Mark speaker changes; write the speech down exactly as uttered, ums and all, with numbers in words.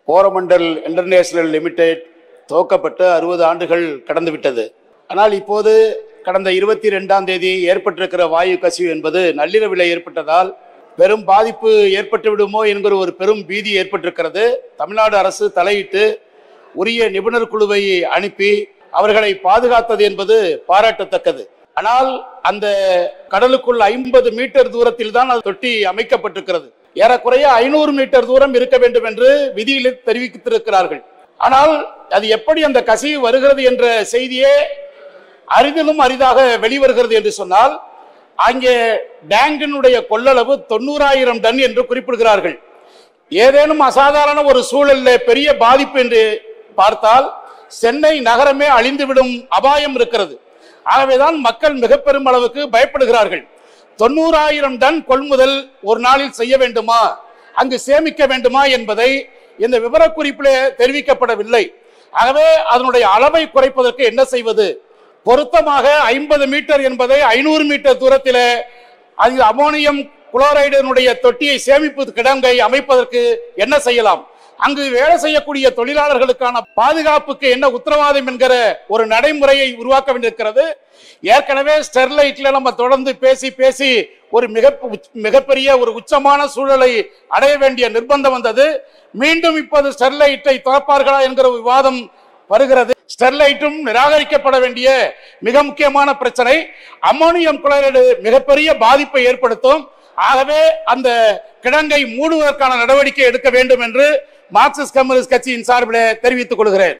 Speaker 1: Coromandel international limited துவக்கப்பட்டு அறுபது ஆண்டுகள் கடந்து விட்டது. ஆனால் இப்போது கடந்த இருபத்தி ரெண்டாம் தேதி ஏற்பட்டிருக்கிற வாயு கசிவு என்பது நள்ளிரவில் ஏற்பட்டதால் பெரும் பாதிப்பு ஏற்பட்டு விடுமோ என்கிற ஒரு பெரும் பீதி ஏற்பட்டிருக்கிறது. தமிழ்நாடு அரசு தலையிட்டு உரிய நிபுணர் குழுவை அனுப்பி அவர்களை பாதுகாத்தது என்பது பாராட்டத்தக்கது. ஆனால் அந்த கடலுக்குள் ஐம்பது மீட்டர் தூரத்தில் தான் அது தொட்டி அமைக்கப்பட்டிருக்கிறது. ஏறக்குறைய ஐநூறு மீட்டர் தூரம் இருக்க வேண்டும் என்று விதியில் தெரிவித்திருக்கிறார்கள். ஆனால் அது எப்படி அந்த கசிவு வருகிறது என்ற செய்தியே அரிதிலும் அரிதாக வெளிவருகிறது என்று சொன்னால், அங்கே டேங்கினுடைய கொள்ளளவு தொண்ணூறாயிரம் டன் என்று குறிப்பிடுகிறார்கள். ஏதேனும் அசாதாரண ஒரு சூழலில் பெரிய பாதிப்பு என்று பார்த்தால் சென்னை நகரமே அழிந்துவிடும் அபாயம் இருக்கிறது. ஆகவேதான் மக்கள் மிக பெரும் அளவுக்கு பயப்படுகிறார்கள். தொண்ணூறாயிரம் டன் கொள்முதல் ஒரு நாளில் செய்ய வேண்டுமா, அங்கு சேமிக்க வேண்டுமா என்பதை இந்த விவரக்குறிப்பிலே தெரிவிக்கப்படவில்லை. ஆகவே அதனுடைய அளவை குறைப்பதற்கு என்ன செய்வது? பொருத்தமாக ஐம்பது மீட்டர் என்பதை ஐநூறு மீட்டர் தூரத்தில் அது அமோனியம் குளோரைடினுடைய தொட்டியை சேமிப்பு கிடங்கை அமைப்பதற்கு என்ன செய்யலாம்? அங்கு வேலை செய்யக்கூடிய தொழிலாளர்களுக்கான பாதுகாப்புக்கு என்ன உத்தரவாதம் என்கிற ஒரு நடைமுறையை உருவாக்க வேண்டியிருக்கிறது. ஏற்கனவே ஸ்டெர்லைட்ல நம்ம தொடர்ந்து பேசி பேசி ஒரு மிக மிகப்பெரிய ஒரு உச்சமான சூழலை அடைய வேண்டிய நிர்பந்தம் வந்தது. மீண்டும் இப்போது ஸ்டெர்லைட்டை திறப்பார்களா என்கிற விவாதம் வருகிறது. ஸ்டெர்லைட்டும் நிராகரிக்கப்பட வேண்டிய மிக முக்கியமான பிரச்சனை. அமோனியம் குளோரைடு மிகப்பெரிய பாதிப்பை ஏற்படுத்தும். ஆகவே அந்த கிடங்கை மூடுவதற்கான நடவடிக்கை எடுக்க வேண்டும் என்று மார்க்சிஸ்ட் கம்யூனிஸ்ட் கட்சியின் சார்பில் தெரிவித்துக் கொள்கிறேன்.